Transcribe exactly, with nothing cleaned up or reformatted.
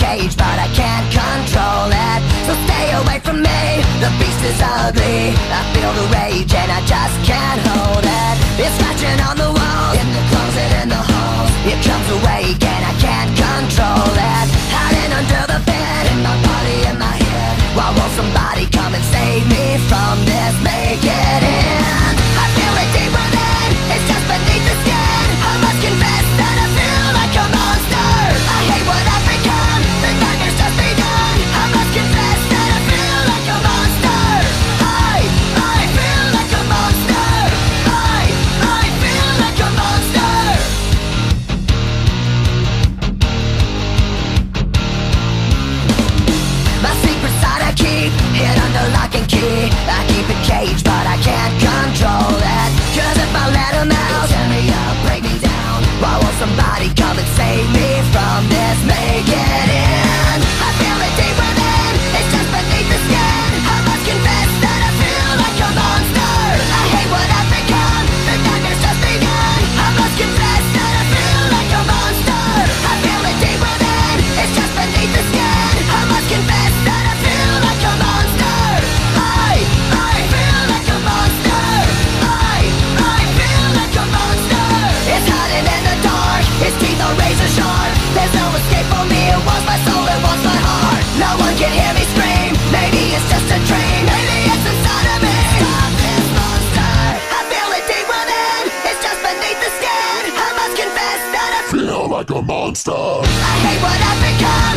cage, but I can't control it. So stay away from me, the beast is ugly. I feel the rage and I just can't hold it. It's scratching on the walls, in the closet, in the halls. It comes awake and I can't control it. Hiding under the bed, in my body, in my head. Why won't somebody come and save me from this? Make it in. I feel it deep within, it's just beneath the skin. I must confess that I feel like a monster. I hate what I've become, the nightmare's just begun. I must confess that I feel like a monster. I, I feel like a monster. I, I feel like a monster. My secret side I keep hid under lock and key. I keep it caged, but I can't control it. Cause if I let them out, tear me up, break me down. Why won't somebody come and save me from this? Make it in. I feel it deep within, it's just beneath the skin. I must confess that I feel like a monster. I hate what I've become, the nightmare's just begun. I must confess that I feel like a monster. I feel it deep within, it's just beneath the skin. I must confess that I feel like a monster. I, I feel like a monster. I, I feel like a monster. It's hiding in the dark, its teeth are razor sharp. There's no escape for me, it wants my soul, it wants my heart. No one can hear me scream, maybe it's just a dream. Maybe it's inside of me. Stop this monster. I feel it deep within, it's just beneath the skin. I must confess that I feel like a monster. I hate what I've become.